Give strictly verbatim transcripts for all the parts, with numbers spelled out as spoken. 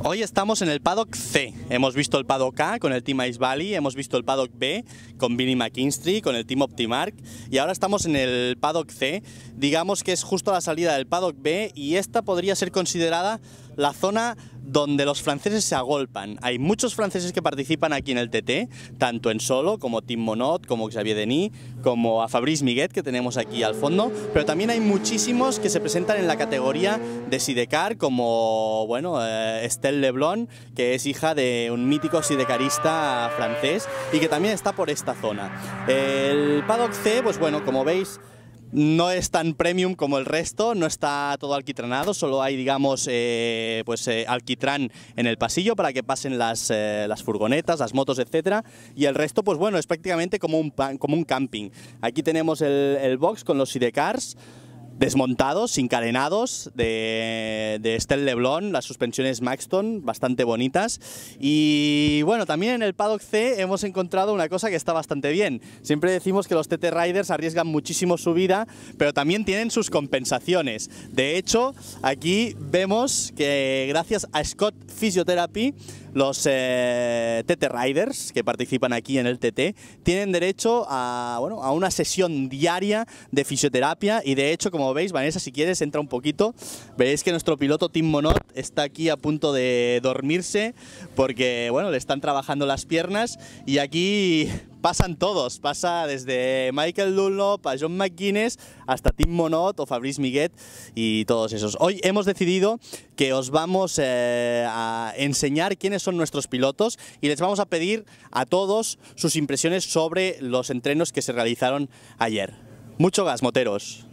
Hoy estamos en el Paddock C. Hemos visto el Paddock A con el Team Ice Valley, hemos visto el Paddock B con Vinnie McKinstry, con el Team Optimark, y ahora estamos en el Paddock C. Digamos que es justo a la salida del Paddock B, y esta podría ser considerada la zona donde los franceses se agolpan. Hay muchos franceses que participan aquí en el T T, tanto en solo como Team Monod, como Xavier Denis, como a Fabrice Miguet, que tenemos aquí al fondo, pero también hay muchísimos que se presentan en la categoría de sidecar, como bueno, eh, Estelle Leblon, que es hija de un mítico sidecarista francés y que también está por esta zona. El Paddock C, pues bueno, como veis, no es tan premium como el resto, no está todo alquitranado, solo hay, digamos, eh, pues eh, alquitrán en el pasillo para que pasen las, eh, las furgonetas, las motos, etcétera, y el resto, pues bueno, es prácticamente como un, como un camping. Aquí tenemos el, el box con los sidecars desmontados, sin carenados, de, de Estelle Leblon, las suspensiones Maxton, bastante bonitas. Y bueno, también en el Paddock C hemos encontrado una cosa que está bastante bien. Siempre decimos que los T T Riders arriesgan muchísimo su vida, pero también tienen sus compensaciones. De hecho, aquí vemos que gracias a Scott Physiotherapy, los eh, T T Riders que participan aquí en el T T tienen derecho a, bueno, a una sesión diaria de fisioterapia, y de hecho, como veis, Vanessa, si quieres, entra un poquito, veréis que nuestro piloto Team Monod está aquí a punto de dormirse porque, bueno, le están trabajando las piernas, y aquí pasan todos, pasa desde Michael Dunlop a John McGuinness hasta Team Monod o Fabrice Miguet y todos esos. Hoy hemos decidido que os vamos eh, a enseñar quiénes son nuestros pilotos y les vamos a pedir a todos sus impresiones sobre los entrenos que se realizaron ayer. Mucho gas, moteros.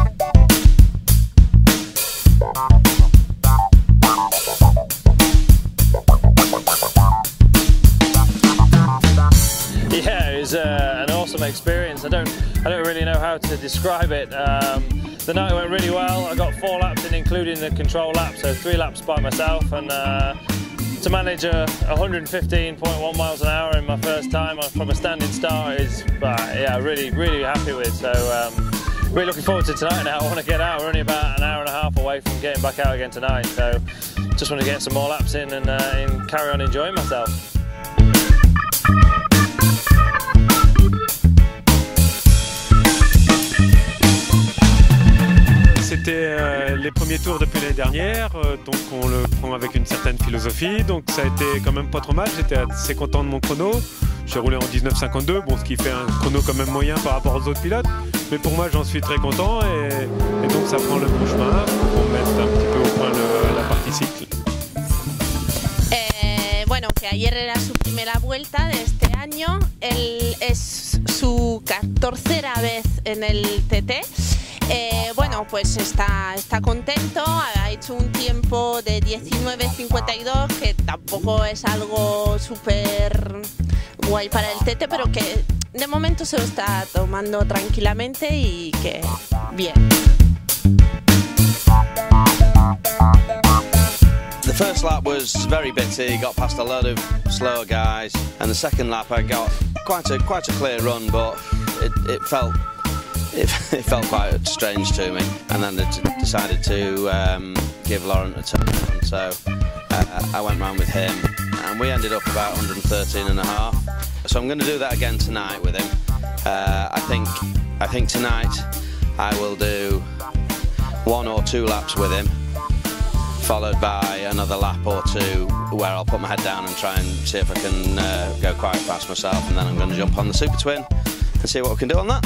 Yeah, it was uh, an awesome experience. I don't, I don't really know how to describe it. Um, the night went really well. I got four laps in, including the control lap, so three laps by myself. And uh, to manage a one hundred fifteen point one miles an hour in my first time from a standing start is, uh, yeah, really, really happy with. So um, really looking forward to tonight now. I want to get out. We're only about an hour and a half away from getting back out again tonight. So just want to get some more laps in and, uh, and carry on enjoying myself. C'était euh, les premiers tours depuis l'année dernière, euh, donc on le prend avec une certaine philosophie, donc ça a été quand même pas trop mal, j'étais assez content de mon chrono. J'ai roulé en dix-neuf cinquante-deux, bon, ce qui fait un chrono quand même moyen par rapport aux autres pilotes, mais pour moi j'en suis très content, et, et donc ça prend le bon chemin pour mettre un petit peu au point le, la partie cycle. Eh, bueno, que ayer era su primera vuelta de este año, él es su catorcera vez en el T T. Eh, bueno, pues está, está contento, ha hecho un tiempo de diecinueve cincuenta y dos, que tampoco es algo súper guay para el T T, pero que de momento se lo está tomando tranquilamente y que bien. The first lap was very bitty, got past a load of slower guys, and the second lap I got quite a, quite a clear run, but it, it felt It, it felt quite strange to me, and then I decided to um, give Laurent a turn, so uh, I went round with him, and we ended up about one hundred thirteen and a half. So I'm going to do that again tonight with him. Uh, I think I think tonight I will do one or two laps with him, followed by another lap or two where I'll put my head down and try and see if I can uh, go quite fast myself, and then I'm going to jump on the Super Twin and see what we can do on that.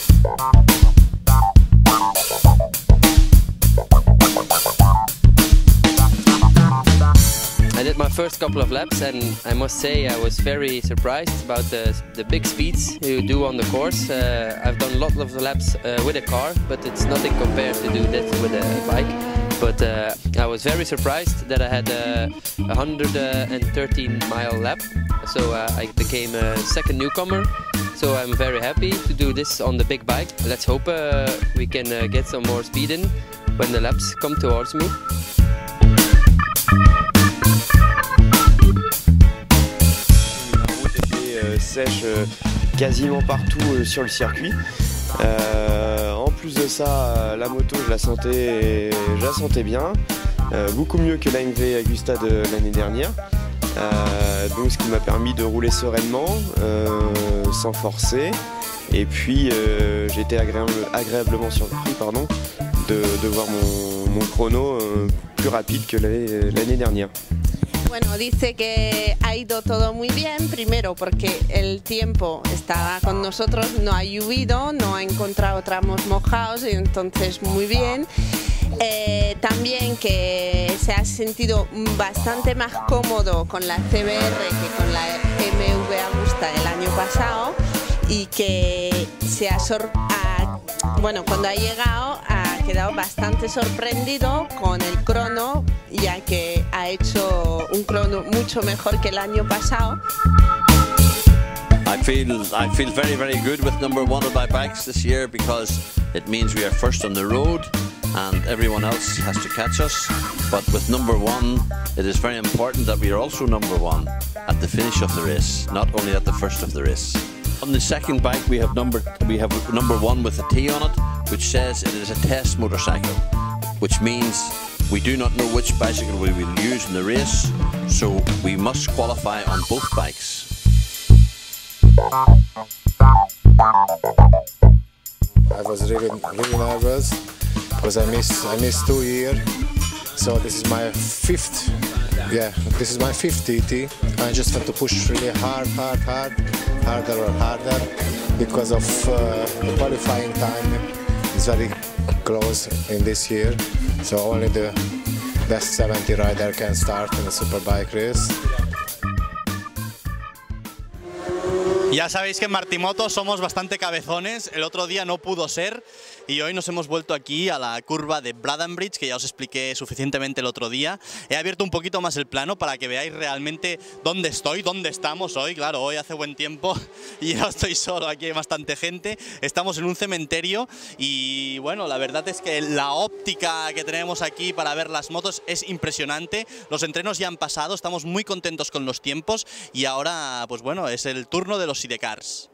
I did my first couple of laps, and I must say I was very surprised about the, the big speeds you do on the course. Uh, I've done a lot of laps uh, with a car, but it's nothing compared to do that with a bike. But uh, I was very surprised that I had a one hundred thirteen mile lap, so uh, I became a second newcomer. So I'm very happy to do this on the big bike. Let's hope uh, we can uh, get some more speed in when the laps come towards me. La route était euh, sèche euh, quasiment partout euh, sur le circuit. Euh, en plus de ça, la moto, je la sentais, je la sentais bien. euh, beaucoup mieux que l'A M V Agusta de l'année dernière. Euh, donc ce qui m'a permis de rouler sereinement, euh, sans forcer. Et puis euh, j'ai été agréable, agréablement surpris pardon, de, de voir mon, mon chrono euh, plus rapide que l'année dernière. Bueno, dice que ha ido todo muy bien, primero porque el tiempo estaba con nosotros, no ha llovido, no ha encontrado tramos mojados y entonces muy bien. Eh, también que se ha sentido bastante más cómodo con la C B R que con la M V Agusta el año pasado y que se ha, sor ha, bueno, cuando ha llegado ha quedado bastante sorprendido con el crono, ya que ha hecho un crono mucho mejor que el año pasado. I feel I feel very very good with number one of my bikes this year because it means we are first on the road and everyone else has to catch us. But with number one, it is very important that we are also number one at the finish of the race, not only at the first of the race. On the second bike, we have number we have number one with a T on it, which says it is a test motorcycle, which means we do not know which bicycle we will use in the race, so we must qualify on both bikes. I was really, really nervous because I missed, I missed two years. So this is my fifth, yeah, this is my fifth T T. I just have to push really hard, hard, hard, harder and harder because of uh, the qualifying time is very close in this year. So only the best seventy rider can start in the Superbike race. Ya sabéis que en Martimoto somos bastante cabezones, el otro día no pudo ser y hoy nos hemos vuelto aquí a la curva de Bradenbridge, que ya os expliqué suficientemente el otro día. He abierto un poquito más el plano para que veáis realmente dónde estoy, dónde estamos hoy. Claro, hoy hace buen tiempo y no estoy solo, aquí hay bastante gente. Estamos en un cementerio y bueno, la verdad es que la óptica que tenemos aquí para ver las motos es impresionante. Los entrenos ya han pasado, estamos muy contentos con los tiempos y ahora, pues bueno, es el turno de los sidecars.